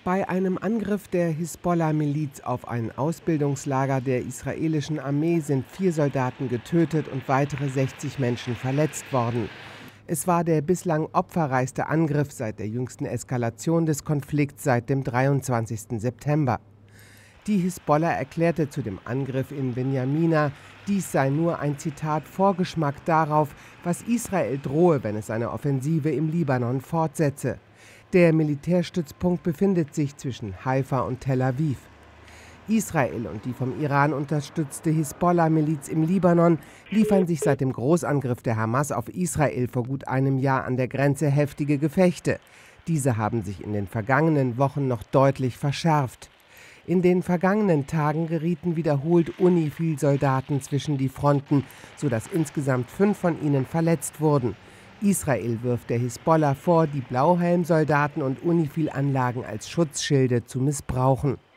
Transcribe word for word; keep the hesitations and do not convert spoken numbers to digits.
Bei einem Angriff der Hisbollah-Miliz auf ein Ausbildungslager der israelischen Armee sind vier Soldaten getötet und weitere sechzig Menschen verletzt worden. Es war der bislang opferreichste Angriff seit der jüngsten Eskalation des Konflikts seit dem dreiundzwanzigsten September. Die Hisbollah erklärte zu dem Angriff in Benjamina, dies sei nur ein Zitat Vorgeschmack darauf, was Israel drohe, wenn es seine Offensive im Libanon fortsetze. Der Militärstützpunkt befindet sich zwischen Haifa und Tel Aviv. Israel und die vom Iran unterstützte Hisbollah-Miliz im Libanon liefern sich seit dem Großangriff der Hamas auf Israel vor gut einem Jahr an der Grenze heftige Gefechte. Diese haben sich in den vergangenen Wochen noch deutlich verschärft. In den vergangenen Tagen gerieten wiederholt UNIFIL-Soldaten zwischen die Fronten, sodass insgesamt fünf von ihnen verletzt wurden. Israel wirft der Hisbollah vor, die Blauhelm-Soldaten und UNIFIL-Anlagen als Schutzschilde zu missbrauchen.